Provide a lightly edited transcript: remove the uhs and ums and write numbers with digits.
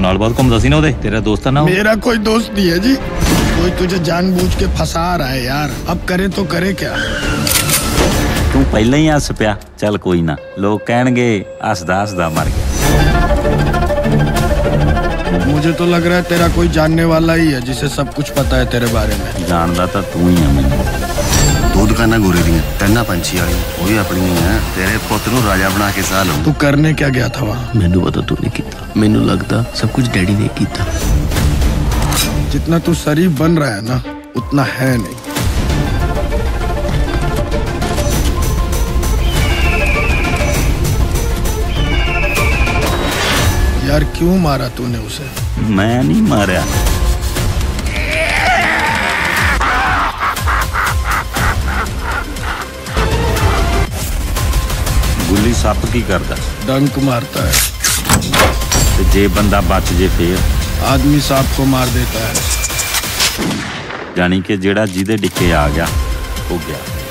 नाल बहुत घूमदा सी ना ओदे तेरा दोस्त ना? मेरा कोई दोस्त नहीं है जी, कोई तुझे जानबूझ के फंसा रहा है यार। अब करे तो करे क्या? तू पहले ही हस पिया, चल कोई ना, लोग कहणगे हसदा हसदा मर गया। मुझे तो लग रहा है तेरा कोई जानने वाला ही है जिसे सब कुछ पता है तेरे बारे में। जानदा तो तू ही है मैनू। दो दुकाना गोरे दी तीन पंछी वाली वो भी अपनी है। तेरे पुत नूं राजा बना के साल तू करने क्या गया था वहाँ? मैनू पता तू नहीं किया, मैनू लगता सब कुछ डैडी ने किया। जितना तू शरीफ बन रहा है ना उतना है नहीं। यार क्यों मारा तूने उसे? मैं नहीं मारा। गुल्ली सप की करदा? डंक मारता है। ते जे बंदा बच जे फिर? आदमी सांप को मार देता है। जानी कि जेड़ा जिदे डिक्के आ गया हो गया।